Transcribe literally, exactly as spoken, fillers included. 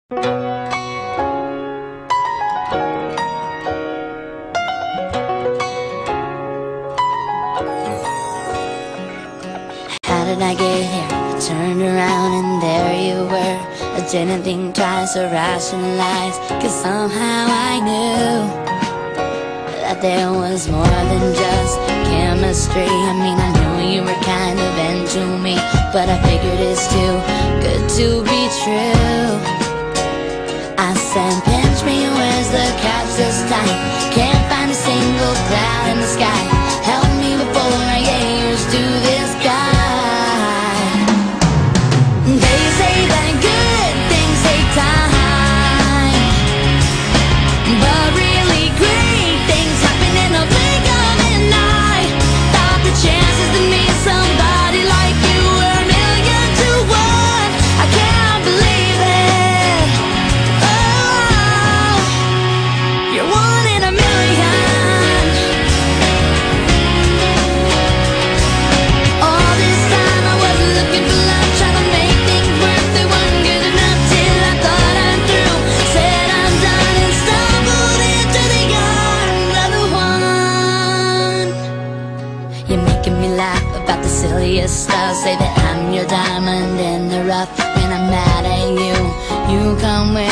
How did I get here? I turned around and there you were. I didn't think twice or rationalize, cause somehow I knew that there was more than just chemistry. I mean, I knew you were kind of into me, but I figured it's too good to be true. I said, pinch me, where's the catch this time? Can't find a single cloud in the sky. Help me before I get used to this guy. They say that good things take time, but really great things happen in a blink of an eye. Thought the chances to meet somebody like you were a million to one. I can't believe it. Oh, you're one in a million. All this time I wasn't looking for love, trying to make things work. They weren't good enough till I thought I'm through. Said I'm done and stumbled into the arms of the one. You're making me laugh about the silliest stuff. Say that I'm your diamond in the rough. When I'm mad at you, you come with